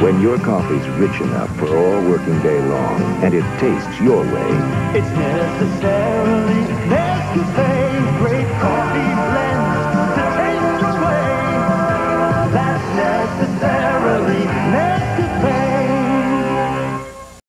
When your coffee's rich enough for all working day long, and it tastes your way, It's necessarily Nescafe, great coffee.